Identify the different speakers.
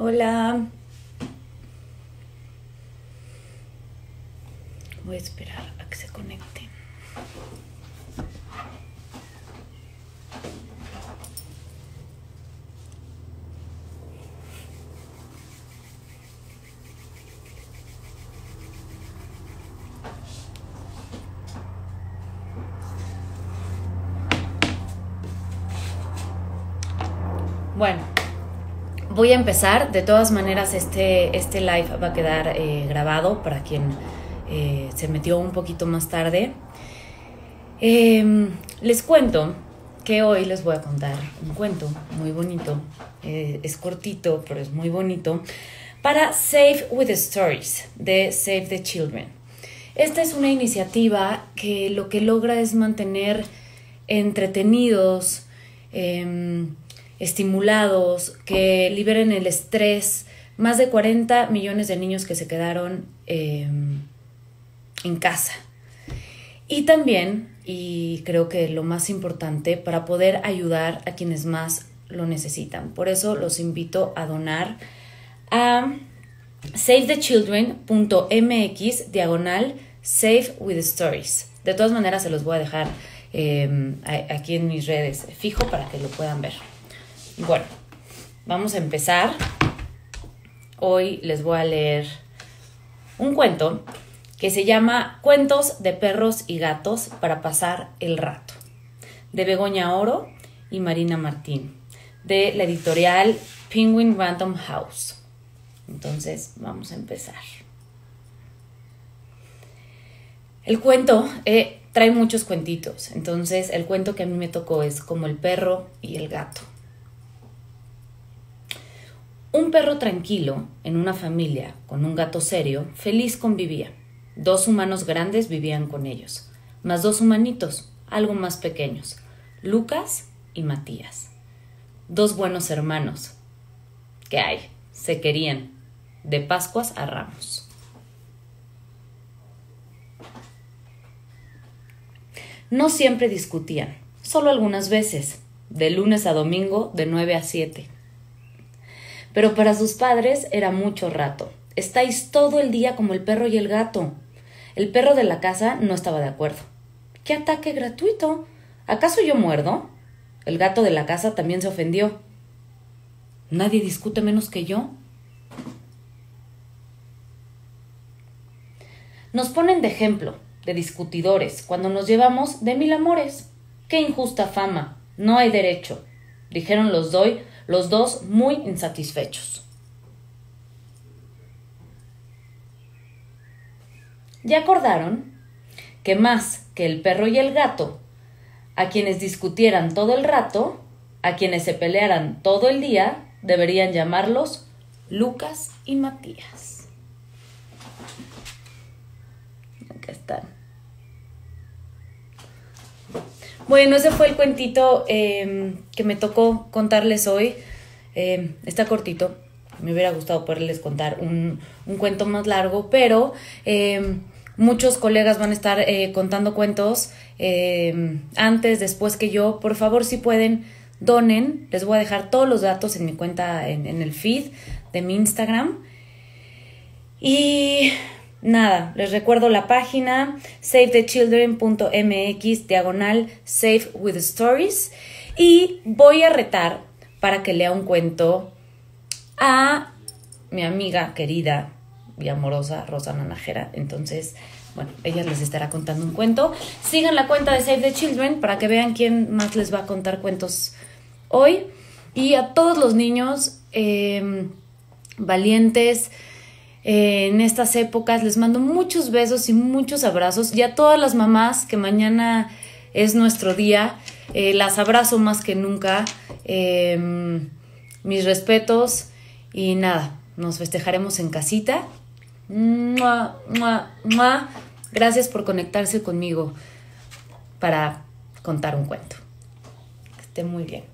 Speaker 1: Hola. Voy a esperar a que se conecte. Bueno, voy a empezar. De todas maneras, este live va a quedar grabado para quien se metió un poquito más tarde. Les cuento que hoy les voy a contar un cuento muy bonito. Es cortito, pero es muy bonito. Para Save with Stories, de Save the Children. Esta es una iniciativa que lo que logra es mantener entretenidos, estimulados, que liberen el estrés. Más de 40 millones de niños que se quedaron en casa. Y también, y creo que lo más importante, para poder ayudar a quienes más lo necesitan. Por eso los invito a donar a savethechildren.mx/Save with Stories. De todas maneras se los voy a dejar aquí en mis redes fijo para que lo puedan ver. Bueno, vamos a empezar. Hoy les voy a leer un cuento que se llama Cuentos de perros y gatos para pasar el rato, de Begoña Oro y Marina Martín, de la editorial Penguin Random House. Entonces, vamos a empezar. El cuento trae muchos cuentitos, entonces el cuento que a mí me tocó es como el perro y el gato. Un perro tranquilo en una familia con un gato serio, feliz convivía. 2 humanos grandes vivían con ellos, más 2 humanitos, algo más pequeños, Lucas y Matías. 2 buenos hermanos. ¿Qué hay? Se querían, de Pascuas a Ramos. No siempre discutían, solo algunas veces, de lunes a domingo, de 9 a 7. Pero para sus padres era mucho rato. Estáis todo el día como el perro y el gato. El perro de la casa no estaba de acuerdo. ¿Qué ataque gratuito? ¿Acaso yo muerdo? El gato de la casa también se ofendió. ¿Nadie discute menos que yo? Nos ponen de ejemplo, de discutidores, cuando nos llevamos de 1000 amores. ¡Qué injusta fama! No hay derecho, dijeron los dos muy insatisfechos. Ya acordaron que más que el perro y el gato, a quienes discutieran todo el rato, a quienes se pelearan todo el día, deberían llamarlos Lucas y Matías. Acá están. Bueno, ese fue el cuentito que me tocó contarles hoy. Está cortito. Me hubiera gustado poderles contar un cuento más largo, pero muchos colegas van a estar contando cuentos antes, después que yo. Por favor, si pueden, donen. Les voy a dejar todos los datos en mi cuenta, en el feed de mi Instagram. Y nada, les recuerdo la página savethechildren.mx/Save with Stories. Y voy a retar para que lea un cuento a mi amiga querida y amorosa Rosana Nájera. Entonces, bueno, ella les estará contando un cuento. Sigan la cuenta de Save the Children para que vean quién más les va a contar cuentos hoy. Y a todos los niños valientes en estas épocas, les mando muchos besos y muchos abrazos. Y a todas las mamás, que mañana es nuestro día, las abrazo más que nunca. Mis respetos. Y nada, nos festejaremos en casita. ¡Mua, mua, mua! Gracias por conectarse conmigo para contar un cuento. Que esté muy bien.